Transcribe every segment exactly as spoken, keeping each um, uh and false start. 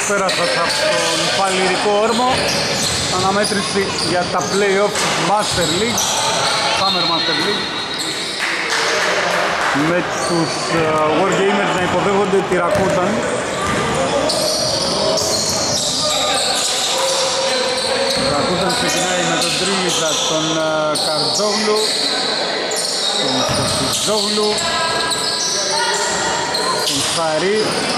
καλησπέρα σας από τον Παλιρικό Όρμο. Αναμέτρηση για τα play-off της Master League, Summer Master League, με τους uh, Wargamers να υποδέχονται τη Rakuten. Η Rakuten ξεκινάει με τον Τρίλιτσα, τον uh, Καρτζόγλου, τον Σοφιτζόγλου, τον Σαρί.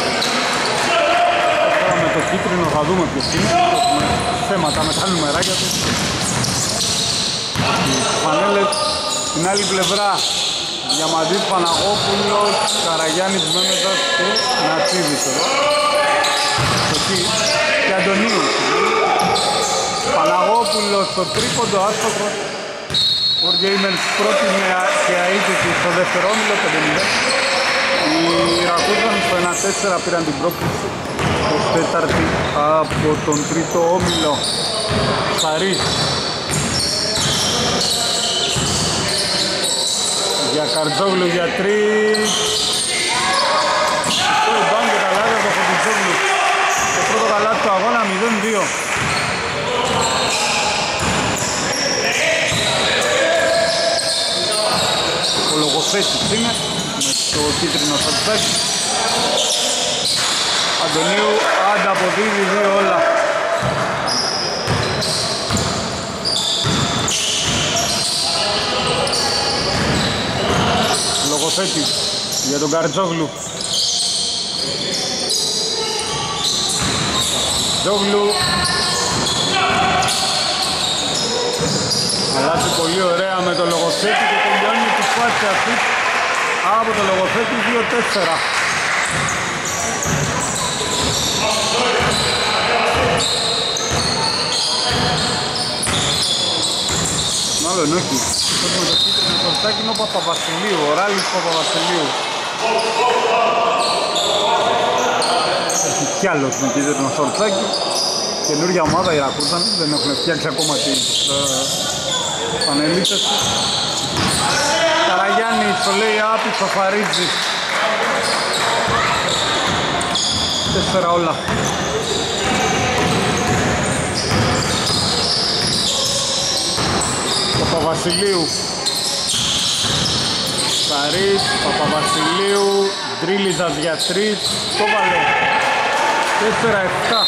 Τώρα με το κίτρινο θα δούμε ποιος είναι, έχουμε θέματα με τα νούμεράκια του. Οι φανέλες στην άλλη πλευρά, Διαμαντής, Παναγόπουλος, Καραγιάννης, Μέμετας και Νατσίδης εδώ. Εκεί και Αντωνίου. Παναγόπουλος στο τρίποντο, άστοχος. Wargamers πρώτη και αίτητη στο δεύτερο όμιλο, πέντε μηδέν. Οι Rakuten στο ένα τέσσερα πήραν την πρόκληση. Ως τέταρτη από τον τρίτο όμιλο. Σαρής. Για Καρτζόγλου για τρεις. Το μπαν και καλά για το Καρτζόγλου. Το πρώτο καλά του αγώνα μηδέν δύο. Ο Λογοθέτης είναι με το κίτρινο σατσάκι. Αντωνίου ανταποδίδει δύο όλα. Λογοθέτης για τον Καρτζόγλου. Τζόγλου. Αλλάζει πολύ ωραία με τον Λογοθέτη και τελειώνει τη φάση αυτή από τον Λογοθέτη δύο τέσσερα. Μάλλον όχι. Αυτό με το κίτρινο σορτσάκι είναι ο Παπαβασιλείου, ο Ράλης Παπαβασιλείου. Έχει κι άλλος με κίτρινο σορτσάκι. Καινούργια ομάδα η Rakuten, δεν έχουν φτιάξει ακόμα τις πανελίτες τους. Καραγιάννης, το λέει άπη, το Φαρίτζη. Τέσσερα όλα. Παπαβασιλείου. Σαρής, Παπαβασιλείου, Ντρίλιζας για τρεις, το βάλε. Τέσσερα επτά.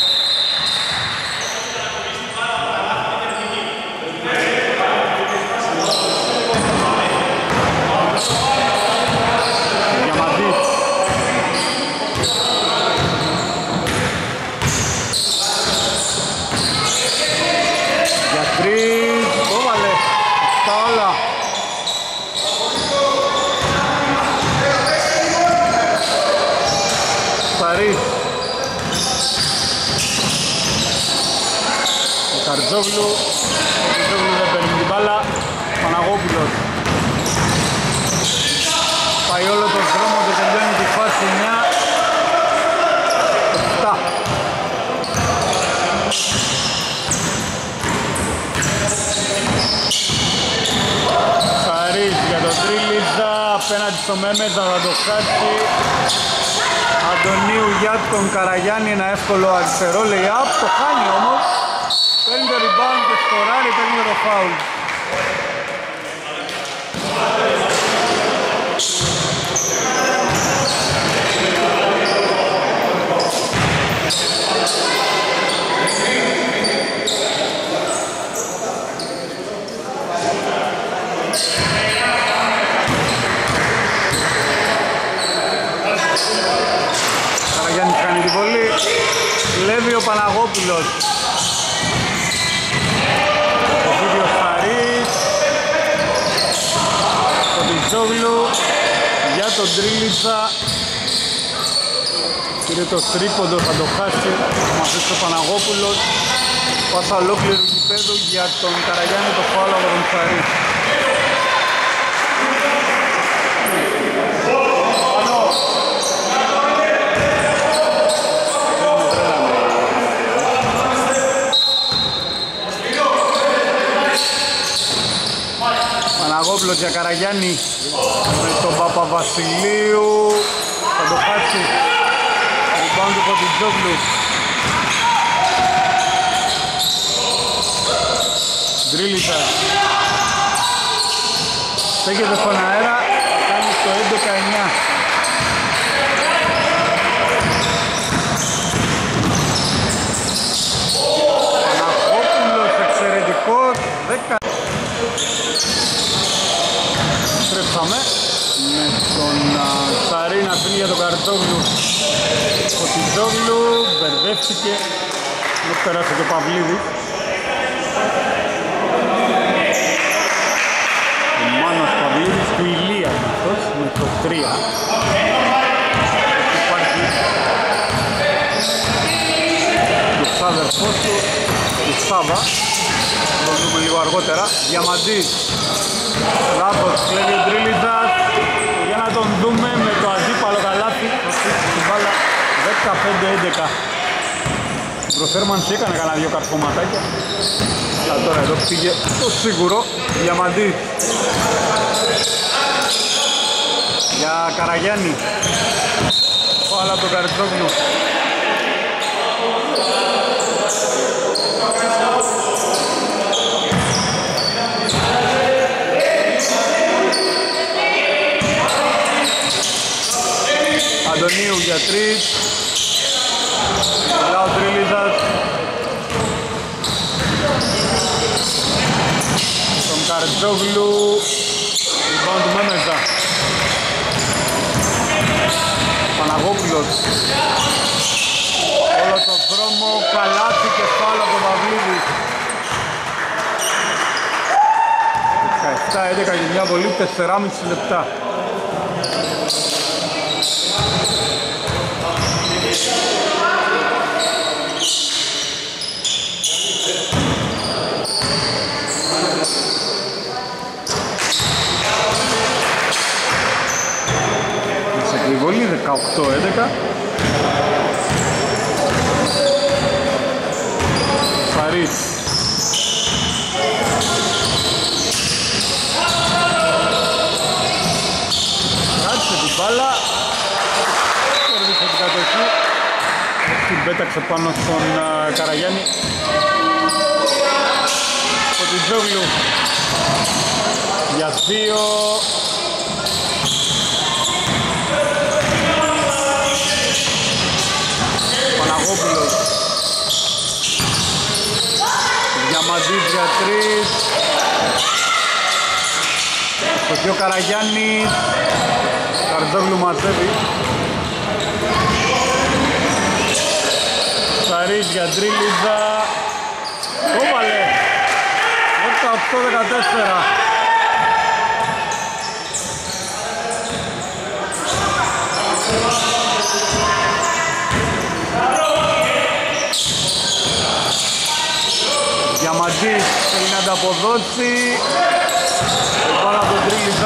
Καρτζόγλου, ο Καρτζόγλου δεν παίρνει την μπάλα, Παναγόπουλος. Πάει όλο τον δρόμο και τελειώνει τη φάση εννιά επτά. Χαρίς για τον Τρίλιτζα, απέναντι στο Μέμετα θα το χάσει. Αντωνίου για τον Καραγιάννη, ένα εύκολο αριστερό lay-up, το χάνει όμως. Παίρνει το rebound και σκοράρει, παίρνει το foul. Καραγιάννης κάνει την βολή. Κλέβει ο Παναγόπουλος. Για τον Τρίλιτσα. Κύριε το τρίποντο, θα το χάσει. Θα αφήσει ο Παναγόπουλος. Πάσα ολόκληρου γηπέδου για τον Καραγιάννη, το φάουλ από τον Φαρή. Παναγόπουλος για Καραγιάννη με τον Παπαβασιλείου, θα το χάσει. Rebound του Κοντιτζόγλου. Ντρίλιτσας στέκεται στον αέρα, κάνει το έντεκα εννιά. Παναγόπουλος εξαιρετικός, δέκα. Στρέψαμε με τον Σαρή να φύγει για τον Καρτόγλου. Ο Τιτόγλου μπερδεύτηκε, δεν πέρασε και ο Παυλίδης. Ο Μάνος Παυλίδης του Ηλία αυτός με το τρία. Υπάρχει το ξάδερφός του, του Σάβα. Το δούμε λίγο αργότερα. Διαμαντής, λάθος, κλέβει ο Ντρίλιτσας. Για να τον δούμε με το αντίπαλο καλάθι. Στην μπάλα δεκαπέντε έντεκα. Στην προθέρμανση έκανε κανένα δύο καρφωματάκια. Αλλά τώρα εδώ πήγε το σίγουρο. Διαμαντής για Καραγιάννη. Πάλα από τον Καριτσόγλου. Αντωνίου για τρεις. Μιλάω Τρίλιζας. Τον Καριτζόγλου. Λοιπόν του Μέμεζα. Παναγόπουλος. Όλο το δρόμο, καλάθι και φάουλ από τον Παυλίδη. δεκαεπτά έντεκα και μια βολή, τεσσεράμισι λεπτά. Βολή δεκαοκτώ έντεκα. Σαρής. Κράτησε την μπάλα. Κέρδισε την κατοχή. Την πέταξε πάνω στον uh, Καραγιάννη. Ο Τιτζόγλου για δύο. Παναγόπουλος. Διαμαντής για τρεις. Στο δύο Καραγιάννης. Καριτζόγλου μαζεύει. Σαρής για Ντρίλιζα. Το βάλε. δεκαοκτώ δεκατέσσερα. Διαμαντής θέλει να ανταποδώσει. Πάνω από τον Τρίλιζα.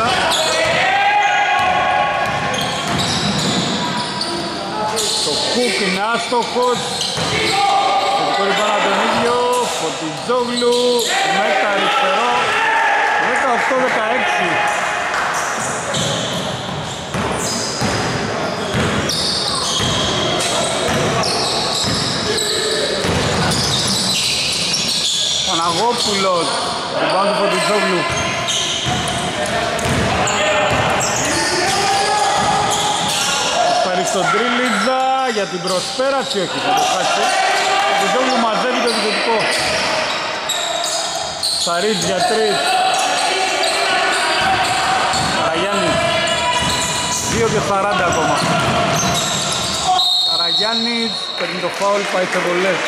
Το Κουκ είναι άστοχος. Θετικό λοιπόν από τον ίδιο. Φωτιτζόγλου με τα αριστερό. δεκαοκτώ δεκαέξι. Παναγόπουλος, την πάνω του Φωτιτζόγλου. Ευχαριστώ Ντρίλιτζα για την προσπέραση, όχι θα το χάσει. Ο Φωτιτζόγλου μαζεύει το επιθετικό. Σαρίτς για τρεις. Καραγιάννη, δύο και σαράντα ακόμα. Καραγιάννης, παίρνει το φάουλ, πάει σε βολές.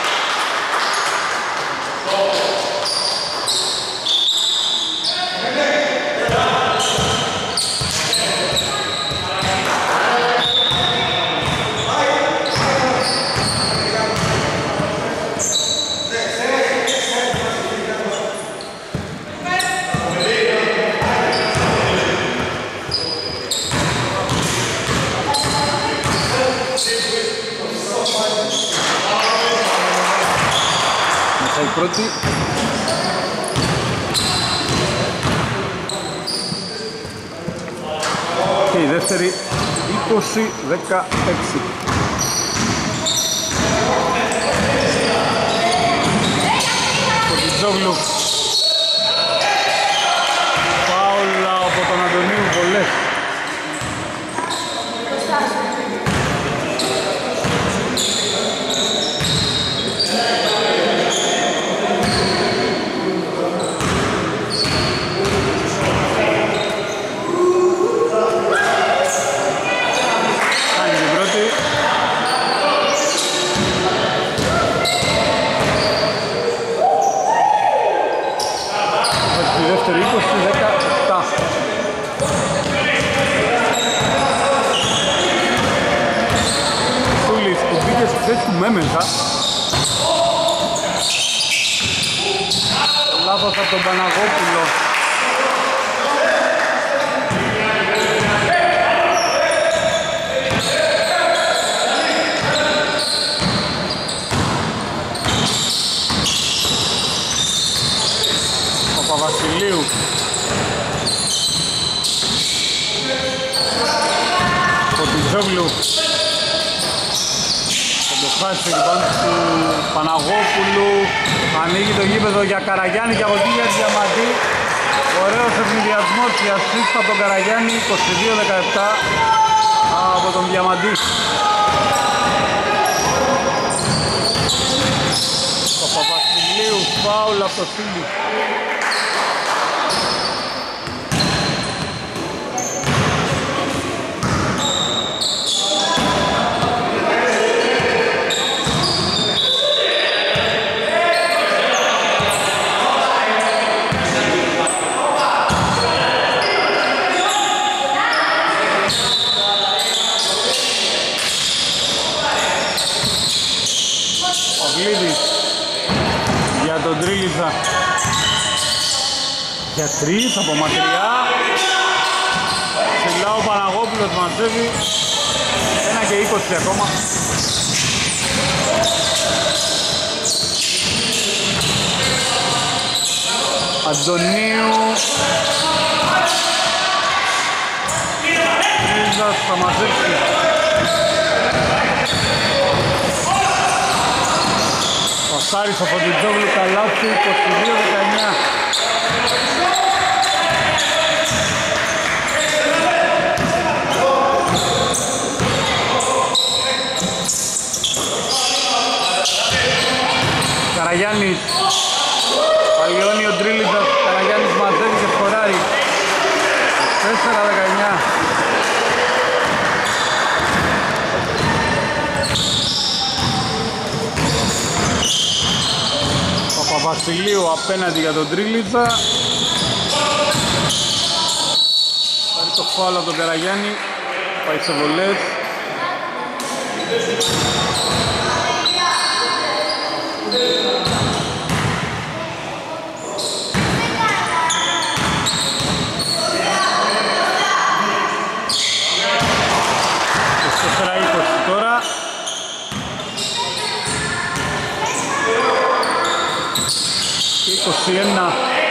Μέσα η πρώτη. Και η δεύτερη είκοσι δεκαέξι. Φωτιτζόγλου Λέμενσα. Λάθος από τον Παναγόπουλο. Παπαβασιλείου. Φωτιζόγλου. Θα το χάσει λοιπόν του Παναγόπουλου. Ανοίγει το γήπεδο για Καραγιάννη και από εκεί για Διαμαντή. Ωραίος ευνηδιασμός και ασίστ από τον Καραγιάννη. είκοσι δύο δεκαεπτά από τον Διαμαντή. Το Παπασιλείου φάουλ από το Σίλι. Για τον Τρίλιτσα. Για τρεις από μακριά. Ψηλά ο Παναγόπουλος μαζεύει. Ένα και είκοσι ακόμα. Αντωνίου. Τρίλιτσας θα μαζέψει. Πασάρις ο Φωτιτζόγλου, καλάθι, είκοσι δύο δεκαεννιά. Καραγιάννης, παλιώνει ο Τρίλιτσας, Καραγιάννης μαζεύει και σκοράρει. τέσσερα δεκαεννιά. Παπαβασιλείου απέναντι για τον Τρίλιτσα. Πάρει το φάουλ από τον Καραγιάννη. Πάει σε βολές. τέσσερα είκοσι τώρα. είκοσι ένα.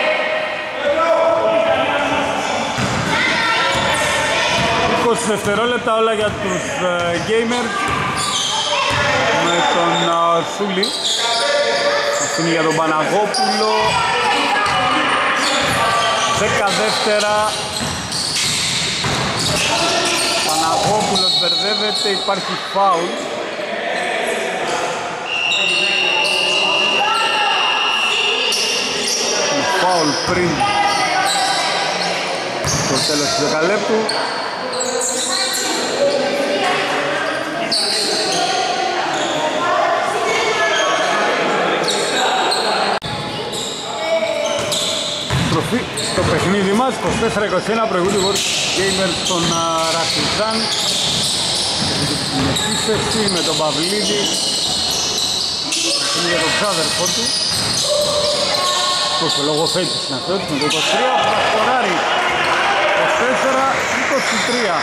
είκοσι δευτερόλεπτα όλα για τους uh, gamers με τον uh, Σούλη. Αυτό είναι για τον Παναγόπουλο. δέκα δεύτερα. Παναγόπουλος μπερδεύεται, υπάρχει φάουλ. Φάουλ πριν το τέλος του δεκαλέπτου. Στροφή στο παιχνίδι μας, είκοσι τέσσερα είκοσι ένα, προηγούνται οι gamers στον Ραχτιζάν. Στην επίθεση με τον Παυλίδη. Είναι για τον ξάδερφό του. Το λογοθέτης είναι αυτός με το είκοσι τρία που θα σκοράρει. είκοσι τέσσερα είκοσι τρία.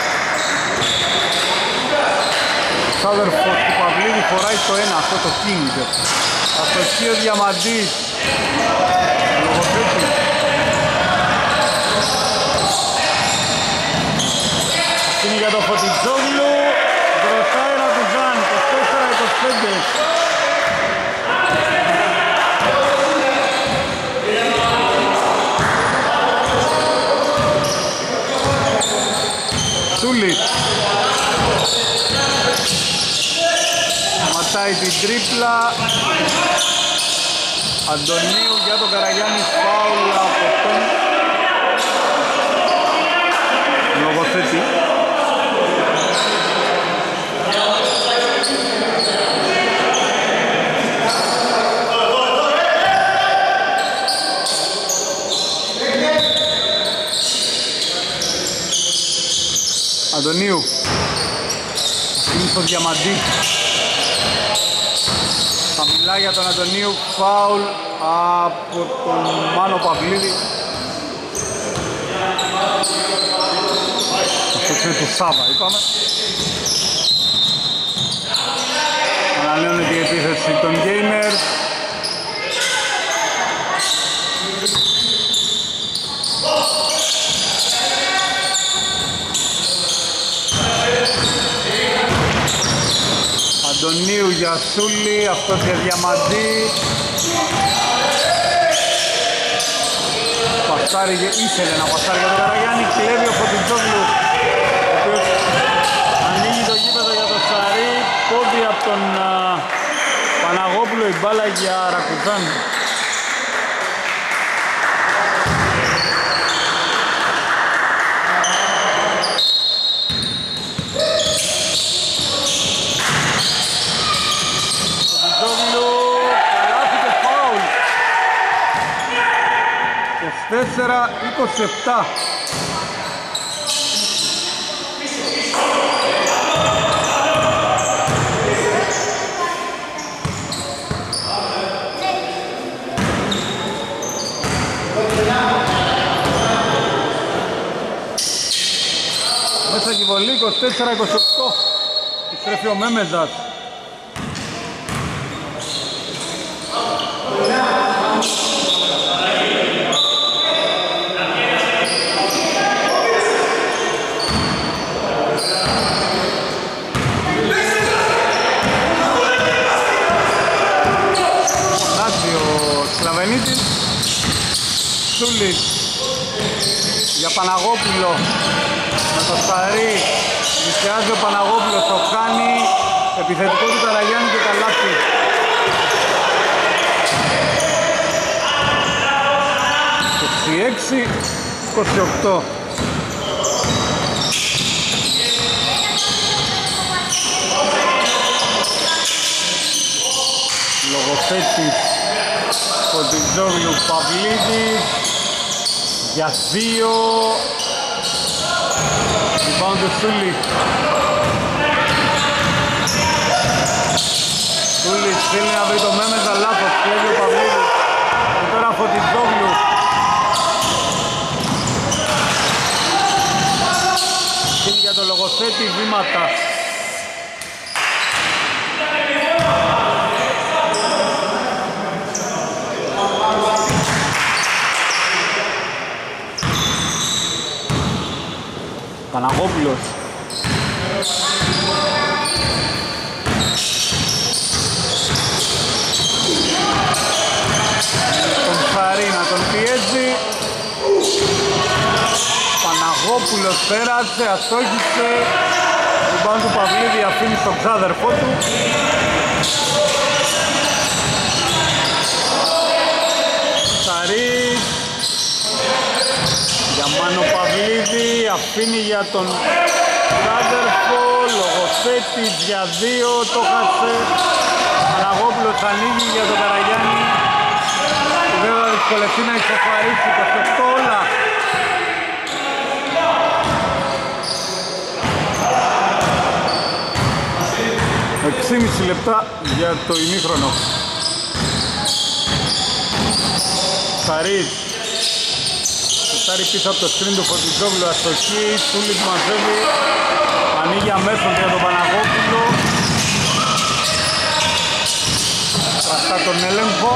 Ο ξάδερφος του Παυλίδη φοράει το ένα, αυτό το King. Αστοχεί ο Διαμαντής. Λογοθέτης. Είναι για το Φωτιτζόγλου. Μπροστά ένα του Ζαν. είκοσι τέσσερα είκοσι πέντε. Σούλη. Ματάει την τρίπλα. Αντωνίου για τον Καραγιάννη, φάουλ από τον λογοθέτη. Αντωνίου. Είναι στο Διαμαντή. Μιλάει για τον Αντωνίου, φάουλ από τον Μάνο Παυλίδη. Αυτό είναι του Σάβα, είπαμε. Ανανέωνεται η επίθεση των Gamers. Αντωνίου για Σούλη, αυτός για Διαμαντή. Πασάρι, ήθελε να πασάρει για τον Καραγιάννη, κλέβει ο Φωτιτζόγλου, ο οποίος ανοίγει το γήπεδο για τον Σαρή, πόδι από τον α, Παναγόπουλο, η μπάλα για Ρακουζάν. τέσσερα είκοσι επτά. Μέσα και βολή είκοσι τέσσερα είκοσι οκτώ. Επιστρέφει ο Μέμεζας. Σούλης για Παναγόπουλο με το Σταρί, πλησιάζει ο Παναγόπουλος, το κάνει, επιθετικό του Καραγιάννη και καλάθι. είκοσι έξι είκοσι οκτώ. Λογοθέτης Φωτιτζόγλου Παυλίδης για δύο. Rebound του Σούλη. Σούλης θέλει να βρει το Μέμεζα, λάθος, κλέβει ο Παυλίδης. Και τώρα Φωτιτζόγλου. Είναι για το Λογοθέτη βήματα. Παναγόπουλος. Τον Φαρή να τον πιέζει. Παναγόπουλος πέρασε, αστόχησε. Τον πάνω του Παυλίδη αφήνει στον ξάδερφό του. Σαρής για Μάνο Παυλίδη, αφήνει για τον ξάδερφο. Λογοθέτης για δύο, το χάσε. Παναγόπουλος ανοίγει για τον Καραγιάννη. Δεν θα δυσκολευτεί να ισοφαρίσει είκοσι οκτώ όλα. έξι και μισό λεπτά για το ημίχρονο. Σαρής σουτάρει πίσω από το σκριν του Φωτιτζόγλου, αστοχή, Σούλης μαζεύει, ανοίγει αμέσως για τον Παναγόπουλο. Κρατά τον έλεγχο.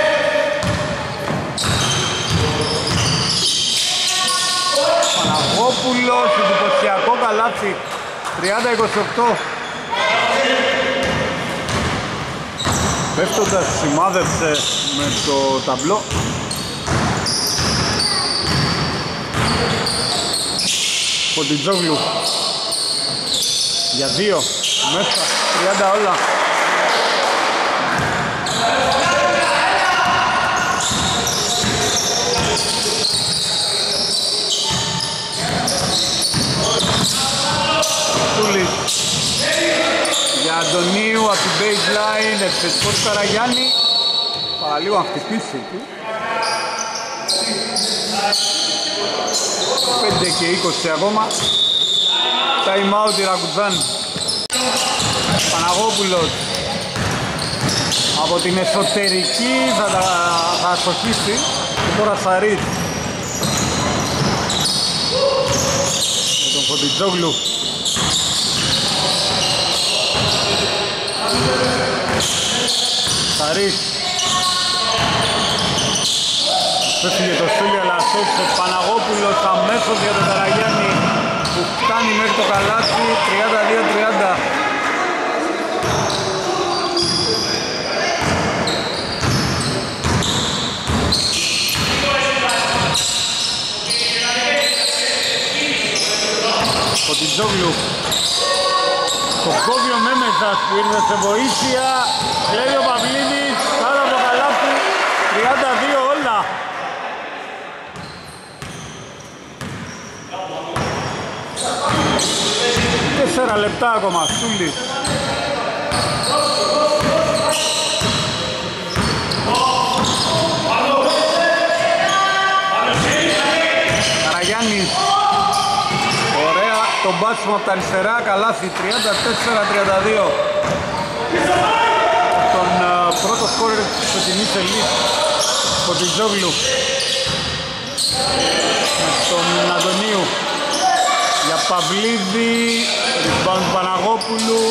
Παναγόπουλος, εντυπωσιακό καλάθι, τριάντα είκοσι οκτώ. Πέφτοντας σημάδεψε με το ταμπλό. Φωτιτζόγλου για δύο, μέσα, τριάντα όλα. Τούλης για Αντωνίου από την baseline, επιθετικό του Καραγιάννη. Παραλίγο να χτυπήσει εκεί. πέντε και είκοσι ακόμα. Time out η Ρακουζάν. Παναγόπουλος Από την εσωτερική θα, τα, θα αστοχίσει και τώρα Σαρίτ με τον Φωτιτζόγλου. Σαρίτ έφυγε το Σούλη αλλά σώσε Παναγόπουλος αμέσως για τον Καραγιάννη που φτάνει μέχρι το καλάθι. Τριάντα δύο τριάντα. Φωτιτζόγλου, το κόβει ο Μέμεζας που ήρθε σε βοήθεια, κλέβει ο Παυλίδης, κάτω από το καλάθι, τριάντα δύο όλα. Τέσσερα λεπτά ακόμα, Σούλης. Καραγιάννης. Το μπάτσιμο από τα αριστερά, καλάθι, τριάντα τέσσερα τριάντα δύο. Τον uh, πρώτο σκόρερ της φετινής ελίτ, Φωτιτζόγλου. Με τον Αντωνίου. Για Παυλίδη, rebound Παναγόπουλου.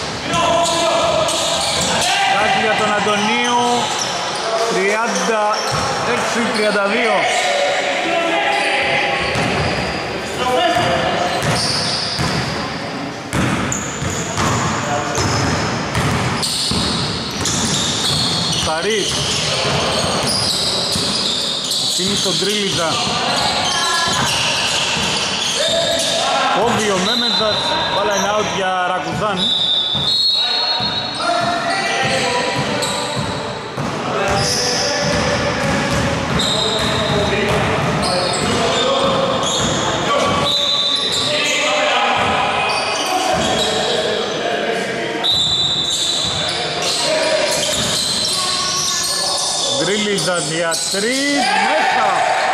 Κάτι για τον Αντωνίου, τριάντα έξι τριάντα δύο. Σαρίτ αφήνει στον Τρίλιζα, κόβει ο Μέμεζας, μπάλα είναι out για Ρακουζάν. Τρίλιζας για τρεις, μέσα!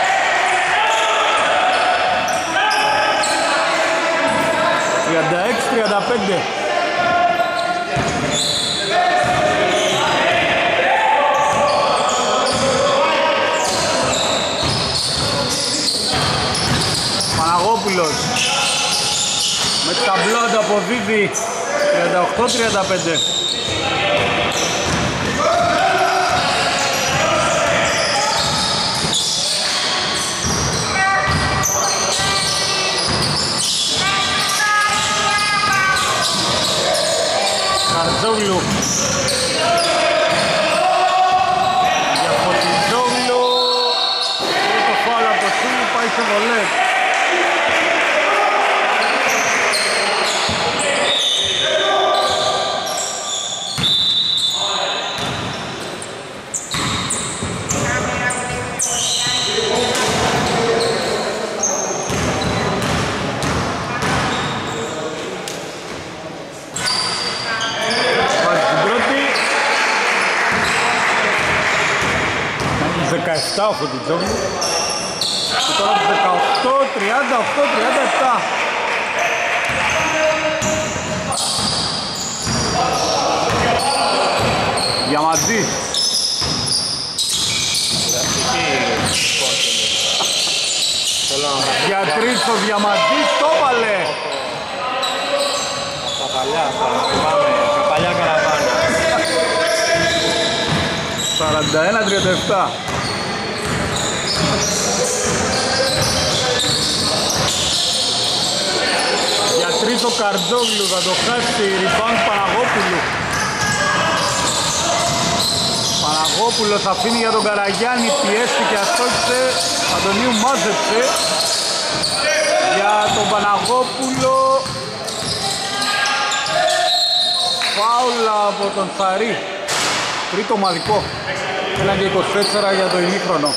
τριάντα έξι τριάντα πέντε. Παναγόπουλος με ταμπλό ανταποδίδει, τριάντα οκτώ τριάντα πέντε. Καρζόγλου για Φωτιτζόγλου, το φάουλ από το Σούλη, πάει σε βολές. δεκαεπτά ο Φωτιτζόγλου και τώρα δεκαοκτώ τριάντα οκτώ τριάντα επτά. Διαμαντής για τρεις ο Διαμαντής, το έβαλε. Τα παλιά, θυμάμαι, τα παλιά καραβάνα. σαράντα ένα τριάντα επτά. Για τρεις ο Καρτζόγλου θα το χάσει, rebound Παναγόπουλου. Παναγόπουλος αφήνει για τον Καραγιάννη, πιέστηκε, αστόχισε, Αντωνίου μάζεψε. Για τον Παναγόπουλο, φάουλα από τον Θαρή, τρίτο ομαδικό. Ένα και είκοσι τέσσερα για το ημίχρονο.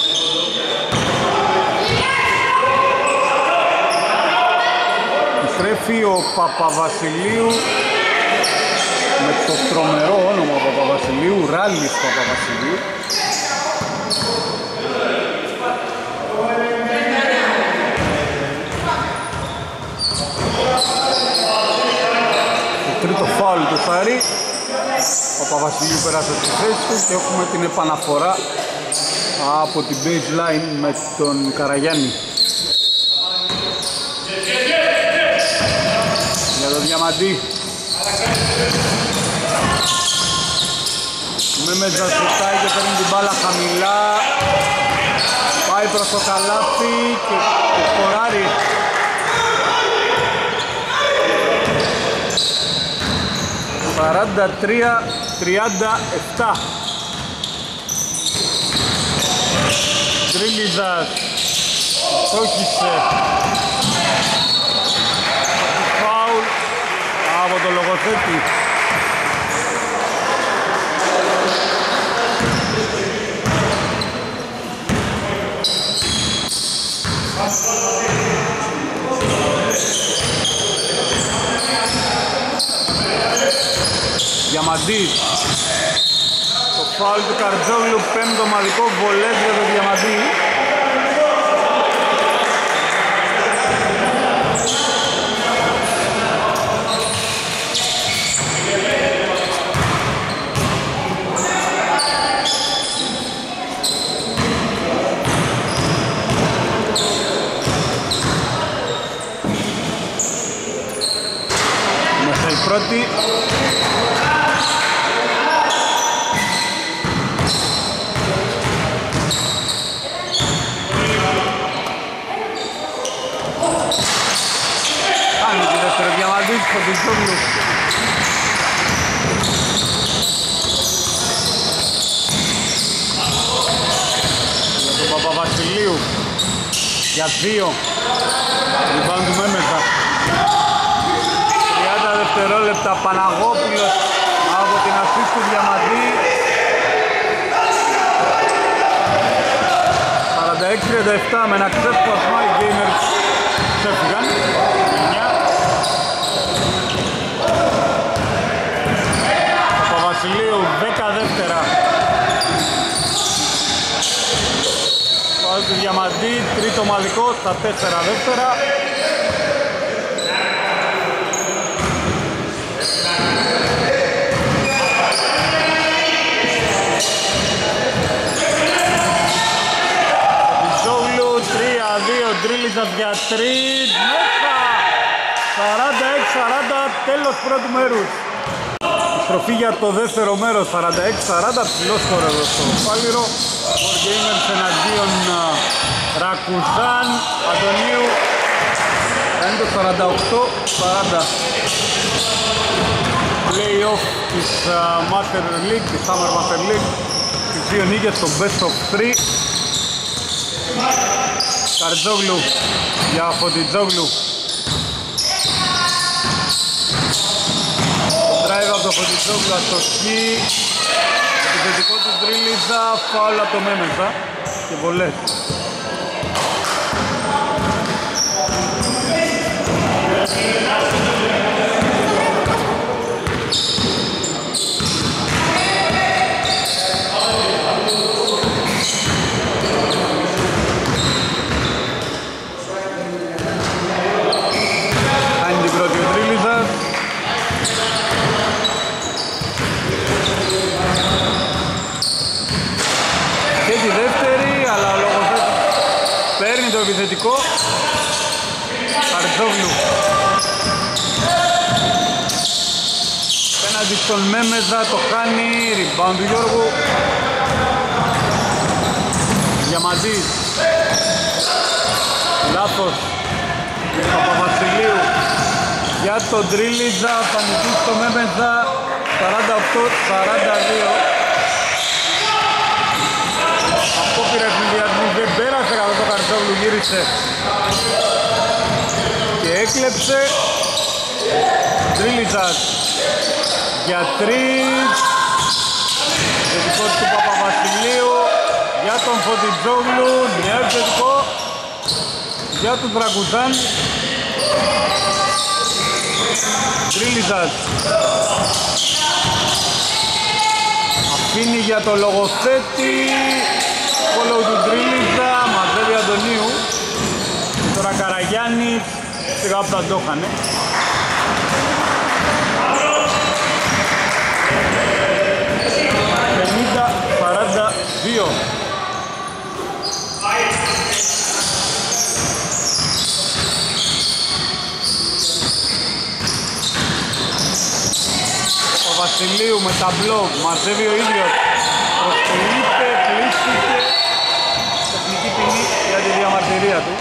Επιστρέφει ο Παπαβασιλείου με το τρομερό όνομα Παπαβασιλείου, Ράλης Παπαβασιλείου. Το τρίτο φάουλ του Θαρή. Ο Παπαβασιλείου πέρασε στη θέση του και έχουμε την επαναφορά από την baseline με τον Καραγιάννη. Για τον Διαμαντή. Μέμετζα σουτάει και παίρνει την μπάλα χαμηλά. Πάει προς το καλάθι και σκοράρει. σαράντα τρία τριάντα επτά. Τρίλιζας στόχισε. Φάουλ από το λογοθέτη. Διαμαντής. Το φάουλ του Καρτζόγλου, πέμπτο ομαδικό βολές για τον Διαμαντή. Μέσα η πρώτη. Ο Μπιζόγλου. Για τον Παπαβασιλείου. Για δύο. Rebound του Μέμετα. τριάντα δευτερόλεπτα. Παναγόπουλος από την assist του Διαμαντή. σαράντα έξι τριάντα επτά με ένα ξέσπασμα. Οι Gamers ξέφυγαν. Βασιλείου, δέκα δεύτερα. Φάουλ του Διαμαντή, τρίτο ομαδικό, στα τέσσερα δεύτερα. Μπιζόγλου, τρία δύο, Τρίλιζας για τρεις, μέσα! σαράντα έξι σαράντα, τέλος πρώτου μέρους. Στροφή για το δεύτερο μέρος, σαράντα έξι σαράντα, ψηλό σκορ εδώ στο Πάλιρο. Wargamers εναντίον Ρακουζάν, Αντωνίου, είναι το σαράντα οκτώ σαράντα. Play-off της uh, Master League, της Summer Master League, τις δύο νίκες στο Best of τρία. Καρτζόγλου για Φωτιτζόγλου. Drive από το Φωτιτζόγλου, αστοχή. Επιθετικό του Τρίλιζα, φάουλ από το Μέμεζα και βολές. Κάνει την πρώτη ο Τρίλιζας. Και τη δεύτερη, αλλά ο λογοθέτης παίρνει το επιθετικό. Καρτζόγλου. Πέναντι στον Μέμεζα, το κάνει, rebound του Γιώργου. Διαμαντής. Λάθος. Παπαβασιλείου. Για τον Τρίλιζα, θα νικήσει το Μέμεζα, σαράντα οκτώ σαράντα δύο. Απόπειρα ευνηδιασμού, δεν πέρασε καθώς το Καρτζόγλου γύρισε και έκλεψε. Τρίλιζας για τρεις. Θετικό του Παπαβασιλείου για τον Φωτιτζόγλου, νέο θετικό για τον Δρακουζάν. Τρίλιζας αφήνει για το λογοθέτη. Follow του Τρίλιζα, μαζεύει Αντωνίου. Τώρα Καραγιάννης, σιγά που θα το είχανε. πενήντα σαράντα δύο. Ο Βασιλείου με ταμπλό, μαζεύει ο ίδιος, προσποιείται, κλείστηκε, τεχνική ποινή για τη διαμαρτυρία του.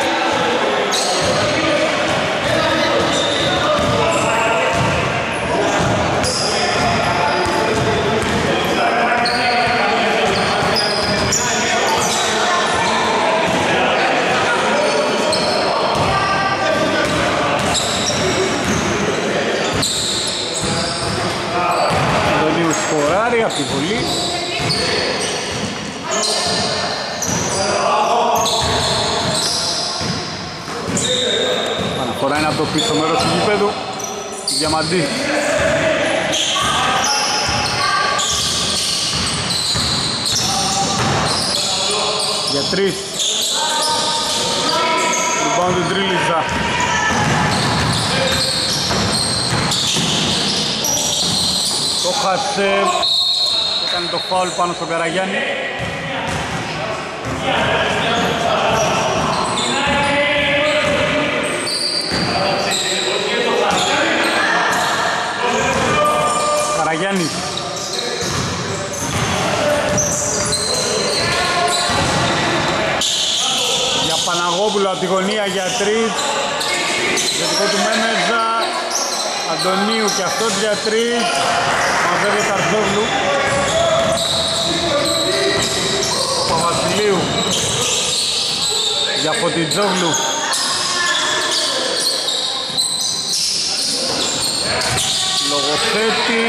Σκοράρει από τη βολή. Αναφορά είναι από το πίσω μέρος του γήπεδου. Διαμαντή. Για τρεις. Λοιπόν του Τρίλιζα. Το χάσε, έκανε το φάουλ πάνω στον Καραγιάννη. Καραγιάννης. Για Παναγόπουλο από τη γωνία για τρεις. Δυτικό του Μέμεζα. Αντωνίου και αυτός για τρεις. Μαζεύει ο Καρδόγλου. Ο Παπαβασιλείου για Φωτιτζόγλου. Λογοθέτη.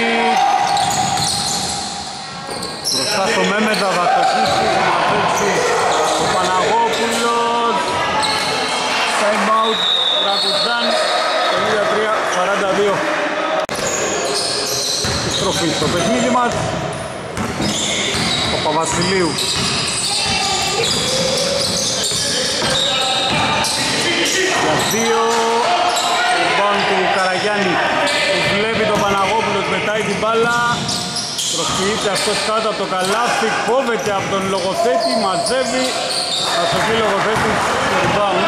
Μπροστά στο Μέμετα θα στοχίσει, θα μαζέψει ο Παναγόπουλος. Time out, Ρακουτζάν, πενήντα τρία σαράντα δύο. Στροφή στο παιχνίδι μας. Ο Παπαβασιλείου. Για δύο. Λοιπόν του Καραγιάννη. Του βλέπει τον Παναγόπουλο, πετάει την μπάλα. Προσποιείται αυτός κάτω από το καλάθι. Κόβεται από τον Λογοθέτη. Μαζεύει. Θα σωθεί Λογοθέτη στο rebound.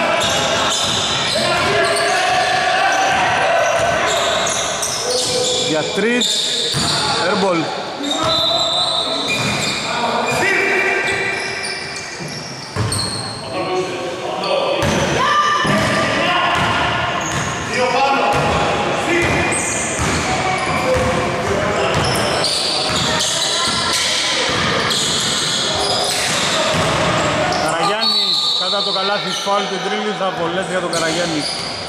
Για τρεις. Airball. Καραγιάννη κατά το καλάθι φάουλ του Τρίλης, θα πολλές για τον Καραγιάννη.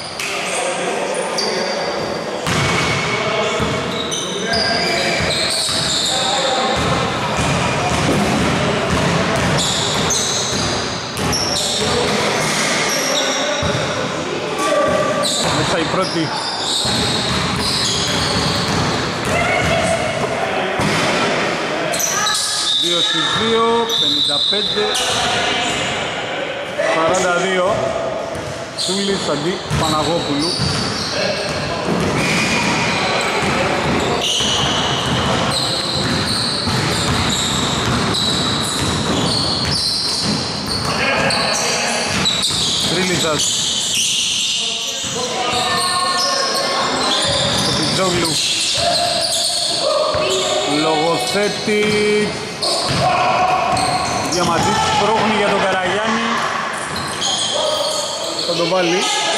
Μέσα η πρώτη. δύο στις δύο, πενήντα πέντε σαράντα δύο. Σούλης αντί Παναγόπουλου. Τρίλιτσας. Κοπιτζόγλου. Λογοθέτη. Διαμαντής πρόχνει για τον Καραγιάννη. Θα τον βάλει.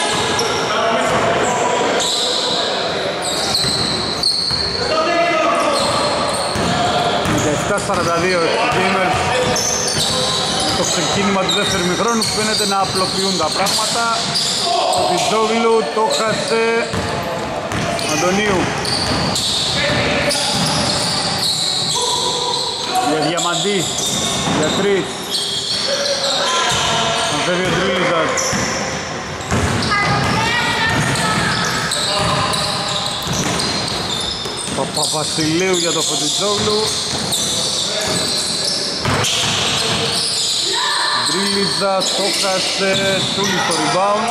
δεκαεπτά σαράντα δύο Gamers. Το ξεκίνημα του δεύτερου μηχρόνου φαίνεται να απλοποιούν τα πράγματα. Ο Κοπιτζόγλου το χάσε. Αντωνίου. Για Διαμαντή. Για τρεις. Μαζεύει ο Τρίλιζας. Παπαβασιλείου για το Φωτιτζόγλου. Τρίλιζας το χάσε. Σούλη στο rebound.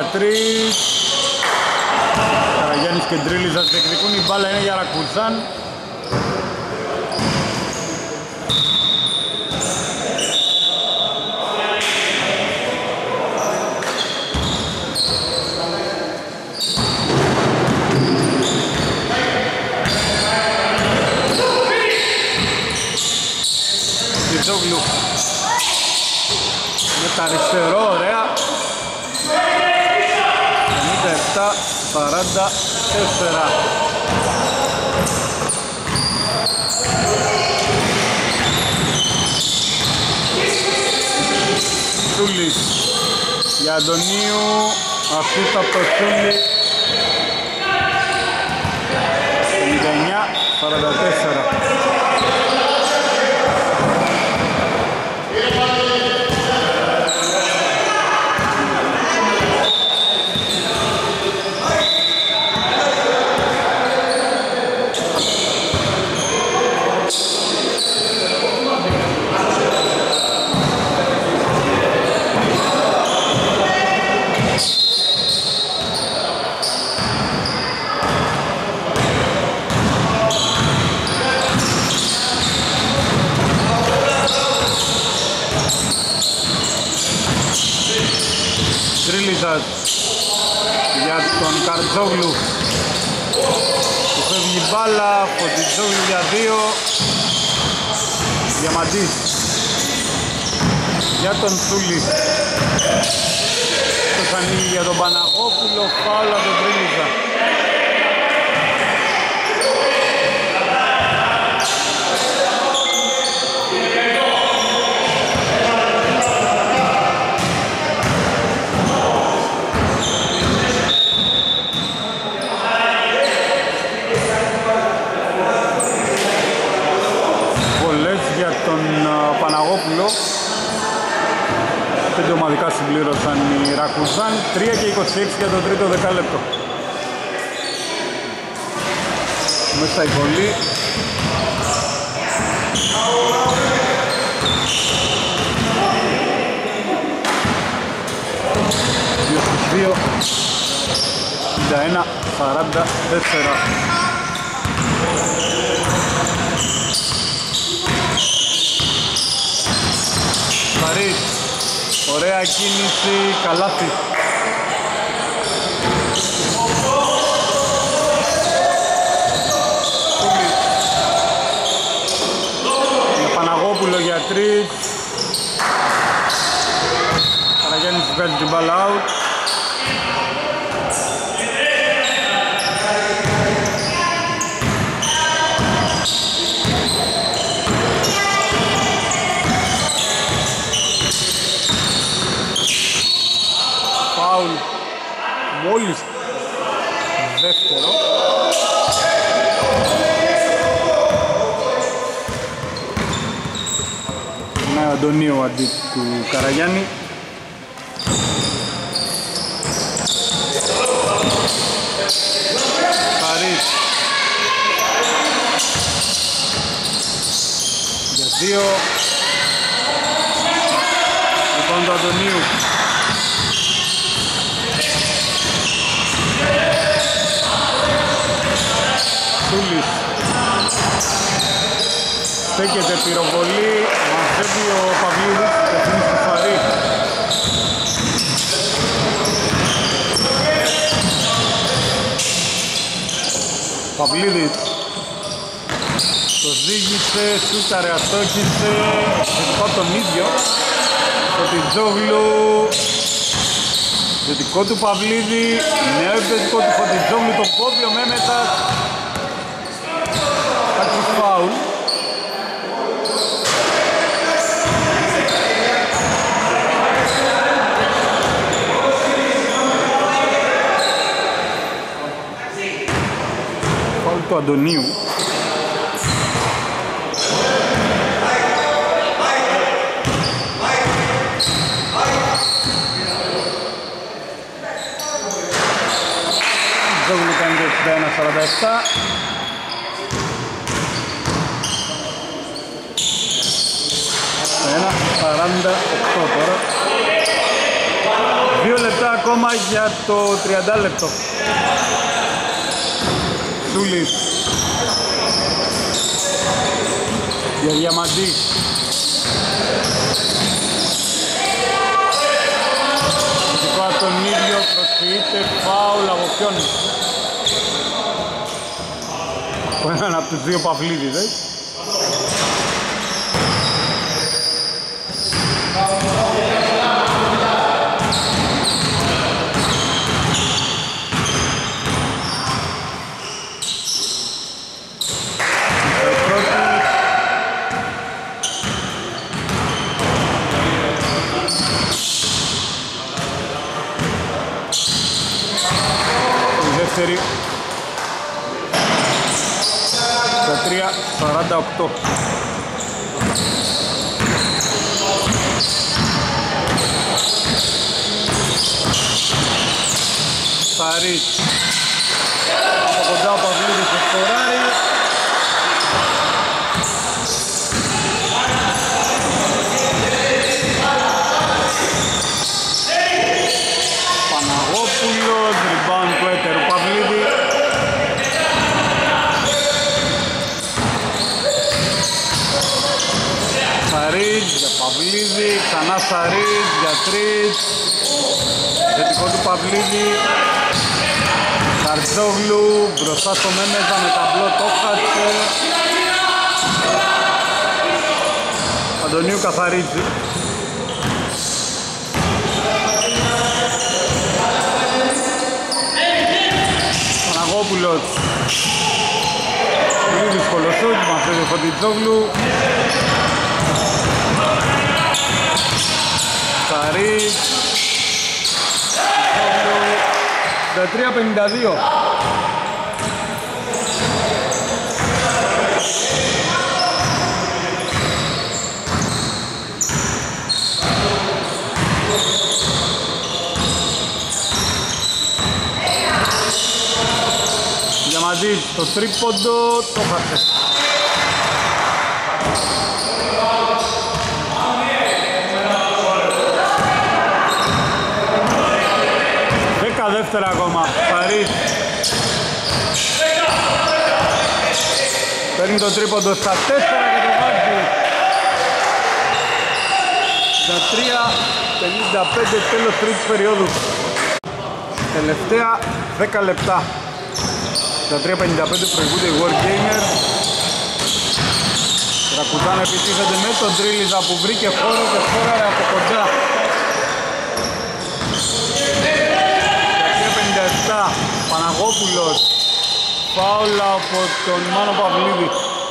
για τρεις. Καραγιάννης και Ντρίλιζας διεκδικούν, η μπάλα είναι για Ρακουζάν. Ζόγλου με τα αριστερό, ωραία. πενήντα επτά σαράντα τέσσερα. Σούλης για Αντωνίου, αφήσα από το Σούλη. πενήντα εννιά σαράντα τέσσερα. Τρίλιζας για τον Καρτζόγλου που φεύγει μπάλα, Φωτιτζόγλου για δύο. Διαμαντής για τον Σούλη, το ανοίγει για τον Παναγόπουλο, φάουλα τον Τρίλιζα. Παναγόπουλο. Πέντε ομαδικά συμπλήρωσαν οι Ρακουζάν, τρία και είκοσι έξι για το τρίτο δεκάλεπτο. Μέσα η βολή. δύο στους δύο. πενήντα ένα σαράντα τέσσερα. Παρίς, ωραία κίνηση, καλάθι. Για Παναγόπουλο για τρεις. Καραγιάννης βγάζει την μπάλα out. Μόλις δεύτερο. Ναι, Αντωνίου αντί του Καραγιάννη. Παρίς για δύο. Λοιπόν του Αντωνίου. Σούλης στέκεται πυροβολή, μαζεύει ο Παυλίδης και αφήνει στο Φαρί. Παυλίδης το ζήγησε, σούταρε, αστόχησε, δυτικό τον ίδιο. Φωτιτζόγλου, δυτικό του Παυλίδη, νέο επιθετικό του Φωτιτζόγλου, τον κόβει ο Μέμετας. Φάουλ. Φάουλ του Αντωνίου. Ζόγλου κάνει το εξήντα ένα σαράντα επτά. σαράντα οκτώ τώρα. Δύο λεπτά ακόμα για το τριάντα λεπτό. Σούλης για Διαμαντή. Φυσικό από τον ίδιο, προσφυγείται φάουλ από ποιον? Από έναν από τους δύο Παυλίδηδες. δεκατρία σαράντα οκτώ. Σαρίτ από κοντά ο Παυλίδης στο σκοράρι. Παναγόπουλος, rebound του έτερου Παυλίδη. Σαρίτ για Παυλίδη, ξανά Σαρίτ για τρεις. Θετικό του Παυλίδη. Καρτσόγλου μπροστά στο Μέμεζα με ταμπλό, το χάτσε. Αντωνίου καθαρίζει. Παναγόπουλος. Πολύ δύσκολο σουτ, μαθαίνει ο Φωτιτζόγλου. Σαρίτ. δεκατρία πενήντα δύο. Διαμαντής το τρίποντο, το χάσε. Δέκα δεύτερα ακόμα, Σαρίτ. Παίρνει το τρίποντο στα τέσσερα και το βάζει. δεκατρία πενήντα πέντε, τέλος τρίτης περίοδου. Τελευταία δέκα λεπτά. δεκατρία πενήντα πέντε προηγούνται οι Wargamers. Ρακουζάν επιτίθεται με τον Τρίλιζα που βρήκε χώρο και χώραρε από κοντά. δεκατρία πενήντα επτά, Παναγόπουλος. Φάουλα από τον Μάνο Παυλίδη.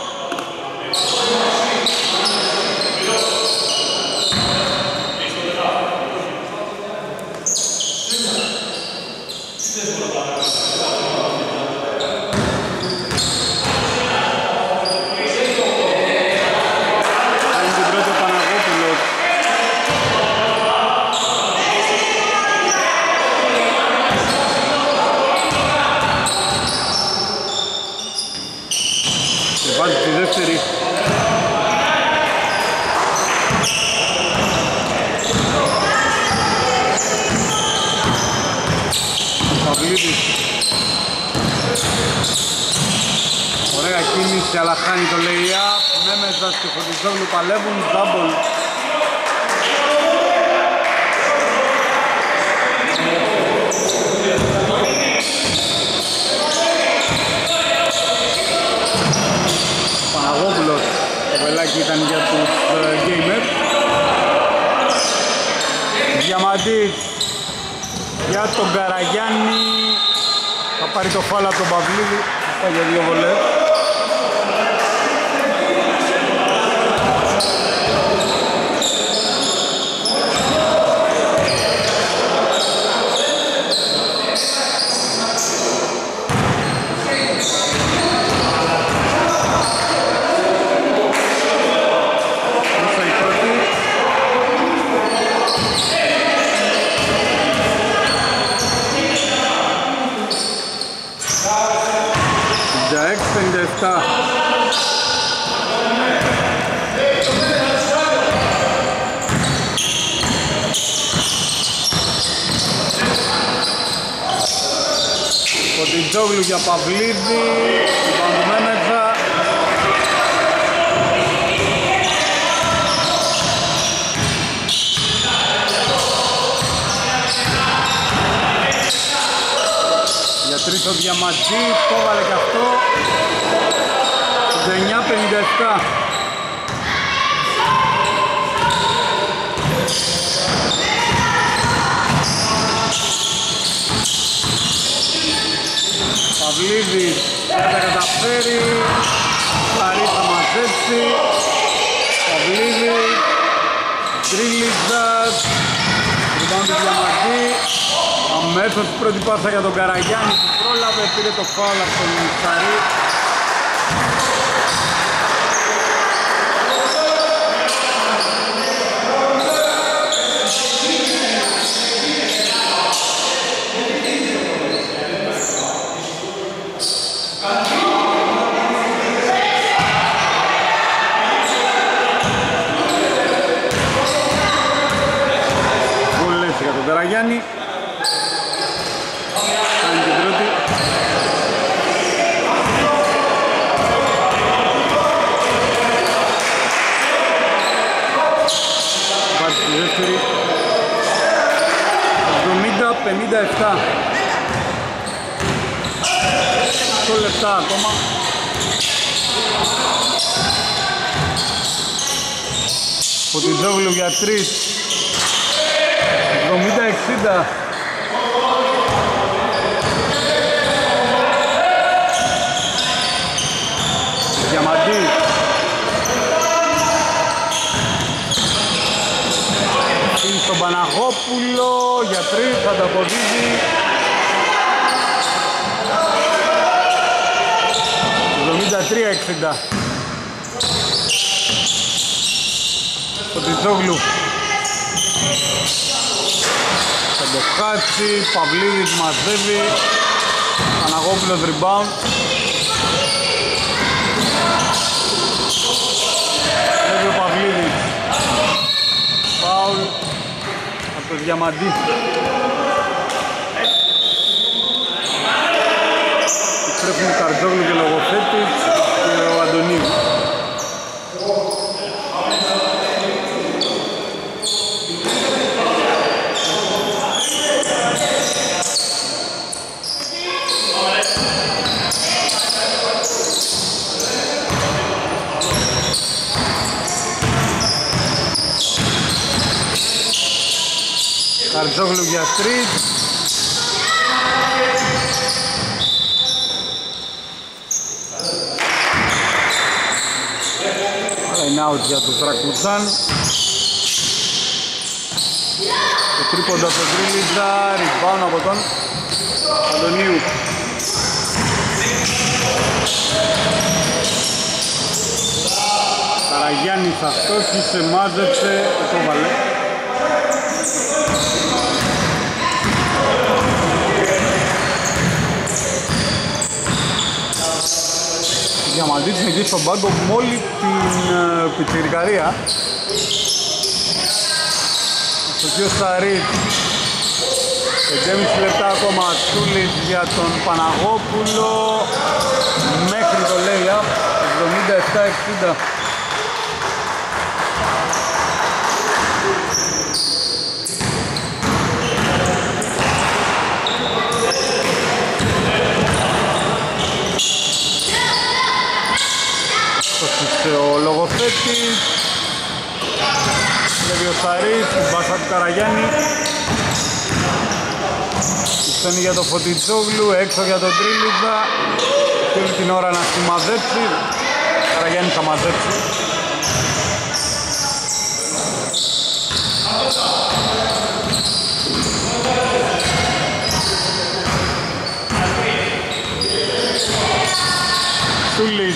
Βάζει τη δεύτερη. Παυλίδης. Ωραία κίνηση αλλά χάνει το lay-up. Μέμεζας και Φωτιζόγλου παλεύουν double. Παναγόπουλος, το βελάκι ήταν για τους uh, gamers. Διαμαντής για τον Καραγιάννη. Θα πάρει το φάλα από τον Παυλίδη. Θα για δύο βολές. πενήντα επτά. Κοντιτζόγλου για Παυλίδη, Παντουμέμετσα. Για τρεις ο Διαμαντή, το έβαλε και αυτό. πενήντα εννιά πενήντα επτά. Παυλίδης δεν θα καταφέρει, Χαρή θα μαζέψει, Παυλίδης, Τρίλιτσας, rebound του Διαμαντή, αμέσως πρώτη πάσα για τον Καραγιάννη που πρόλαβε, πήρε το φάουλ από τον Χαρή. Καραγιάννη κάνει την πρώτη. Βάζει τη δεύτερη. εβδομήντα πενήντα επτά. οκτώ λεπτά ακόμα. Φωτιτζόγλου για τρεις. εβδομήντα εξήντα. Διαμαντή. Είναι στον Παναγόπουλο για τρεις, θα τα αποδίδει. εβδομήντα τρία εξήντα. Φωτιτζόγλου. Θα το χάσει, Παυλίδης μαζεύει, Παναγόπουλος rebound. Βλέπει ο Παυλίδης. Φάουλ από το Διαμαντή. Επιστρέφουν ο Καρτζόγλου και ο Λογοθέτης και ο Αντωνίου. Καρτζόγλου για τρεις. Line out για τους Ρακουτσάν. Το τρίποντο από τον Τρίλιτζα, rebound από τον Αντωνίου. Καραγιάννης αυτός, σε μάζεψε, το βάλε. Διαμαντής είναι εκεί στον πάγκο με όλη την uh, πιτσιρικαρία. Στο κύριο Σαρίτ. πεντέμισι λεπτά ακόμα Τσούλης για τον Παναγόπουλο. Μέχρι το lay-up. εβδομήντα επτά εξήντα. Ο Λογοθέτης, βλέπει ο Σαρής, την πάσα του Καραγιάννη. Πιστώνει για το Φωτιτζόγλου, έξω για τον Τρίλιτζα. Θέλει την ώρα να συμμαζέψει. Ο Καραγιάννης θα μαζέψει. Σούλης.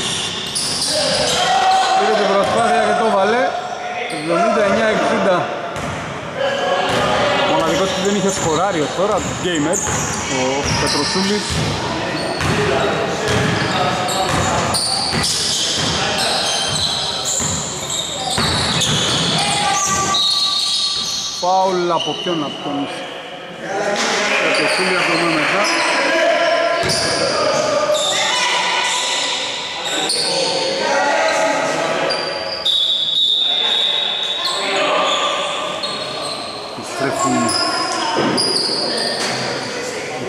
Πήρε την προσπάθεια και το βάλε. εβδομήντα εννιά εξήντα. Μοναδικός που δεν είχε σκοράρει ως τώρα, gamer, ο Πετροσούλης. Φάουλ από ποιον, από τον Πετροσούλη, από τον μετά.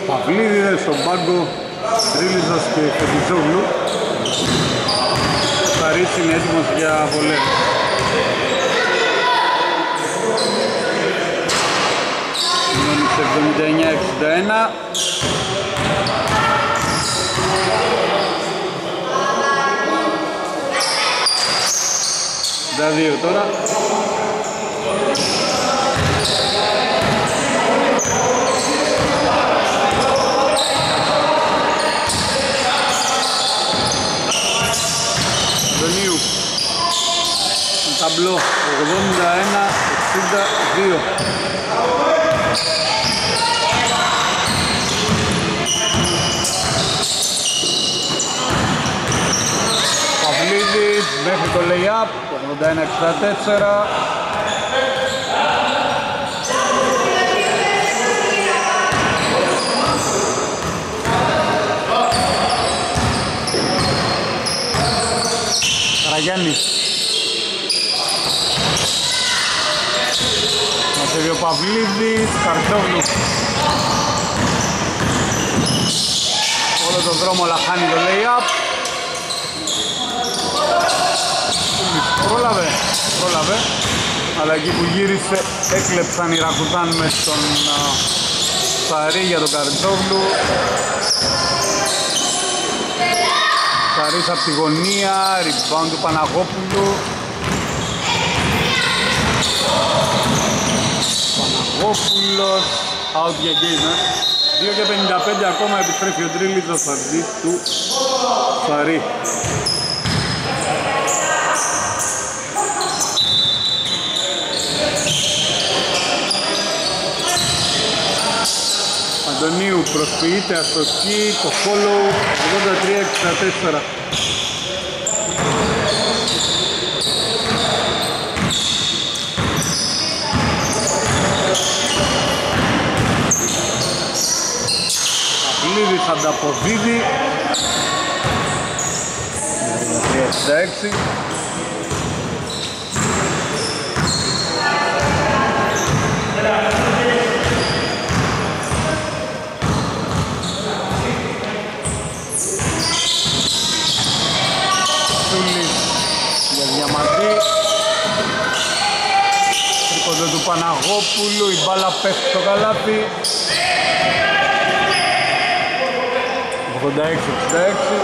Παυλίδης στον πάγκο, Τρίλιζας και Φετιζόγλου. Ο Χαρίς είναι έτοιμος για βολές. εβδομήντα εννιά εξήντα ένα. εξήντα δύο τώρα. Αντωνίου. Ταμπλό ογδόντα ένα εξήντα δύο. Παυλίδης μέχρι το lay-up, ογδόντα ένα εξήντα τέσσερα. Καραγιάννης. Μαζεύει ο Παυλίδης, Καρτόγλου. Όλο τον δρόμο λαχάνει το lay-up. Πρόλαβε, πρόλαβε, αλλά εκεί που γύρισε έκλεψαν οι Ρακουδάν με τον Σαρή για τον Καρτόγλου. Σαρής από τη γωνία, rebound του Παναγόπουλου. Παναγόπουλος, out για gamer. δύο και πενήντα πέντε ακόμα επιστρέφει ο Τρίλιζας αντί του Σαρή. Αντωνίου προσποιείται αστοχή, το follow ογδόντα τρία εξήντα τέσσερα. Παυλίδης ανταποδίδει ογδόντα τρία εξήντα έξι. Του Παναγόπουλου, η μπάλα πέφτει στο καλάθι. ογδόντα έξι εξήντα έξι.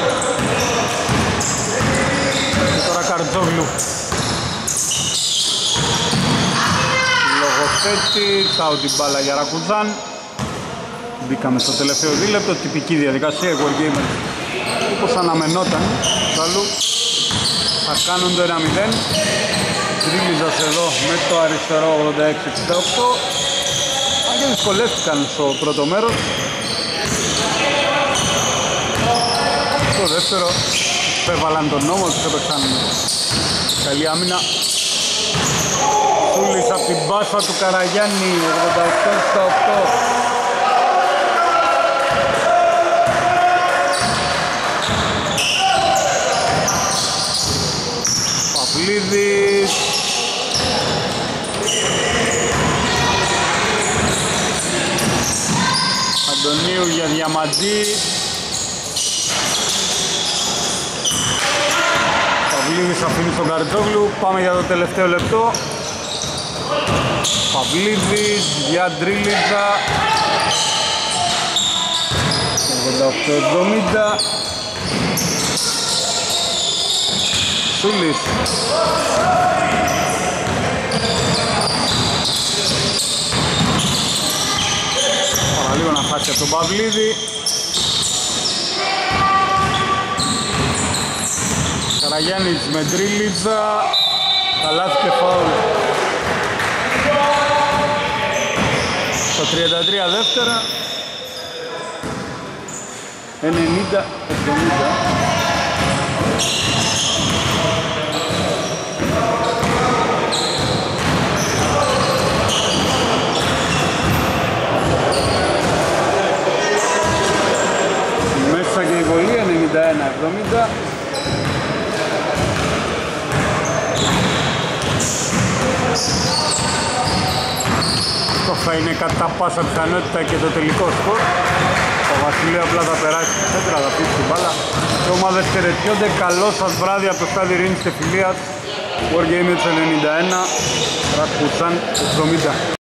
Και τώρα Καρτζόγλου. Λογοθέτη, out την μπάλα για Ρακουδάν. Μπήκαμε στο τελευταίο δίλεπτο, τυπική διαδικασία οι Wargamers όπως αναμενόταν. Καλού θα κάνουν το ένα μηδέν. Τρίλιζας εδώ με το αριστερό ογδόντα έξι εξήντα οκτώ. Αν και δυσκολεύτηκαν στο πρώτο μέρος. Στο δεύτερο πέβαλαν τον νόμο, τους έπαιξαν καλή άμυνα. Σούλης από την μπάσα του Καραγιάννη, ογδόντα οκτώ εξήντα οκτώ. Παυλίδης. Αντωνίου για Διαμαντή. Παυλίδης αφήνει στον Καρτόγλου. Πάμε για το τελευταίο λεπτό. Παυλίδης για Τρίλιζα. ογδόντα οκτώ εβδομήντα. Σούλης. Παραλίγο να χάσει από τον Παυλίδη. Καραγιάννης με Τρίλιτσα. Καλάθι και φάουλ. Στο τριάντα τρία δεύτερα. ενενήντα εβδομήντα. Μέσα και η βολή ενενήντα ένα εβδομήντα. Το fade είναι κατά πάσα πιθανότητα και το τελικό σκορ. Ο Βασιλείο απλά θα περάσει τη πέτρα, θα πείσει την μπάλα. Οι ομάδες χαιρετιόνται. Καλό σας βράδυ από το στάδιο Ειρήνης και Φιλίας. Wargamers ενενήντα ένα, Ρακουσάν εβδομήντα.